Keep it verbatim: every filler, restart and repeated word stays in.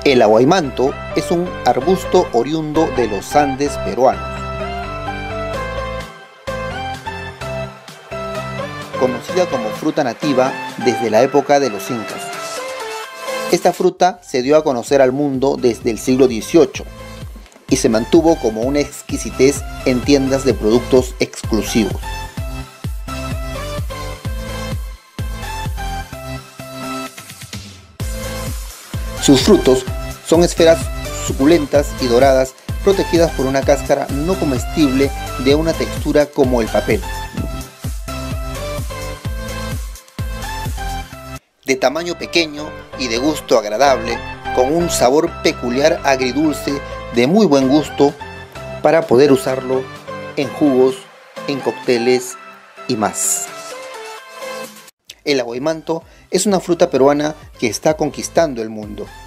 El aguaymanto es un arbusto oriundo de los Andes peruanos, conocida como fruta nativa desde la época de los incas. Esta fruta se dio a conocer al mundo desde el siglo dieciocho y se mantuvo como una exquisitez en tiendas de productos exclusivos. Sus frutos son esferas suculentas y doradas, protegidas por una cáscara no comestible de una textura como el papel. De tamaño pequeño y de gusto agradable, con un sabor peculiar agridulce de muy buen gusto para poder usarlo en jugos, en cócteles y más. El aguaymanto es una fruta peruana que está conquistando el mundo.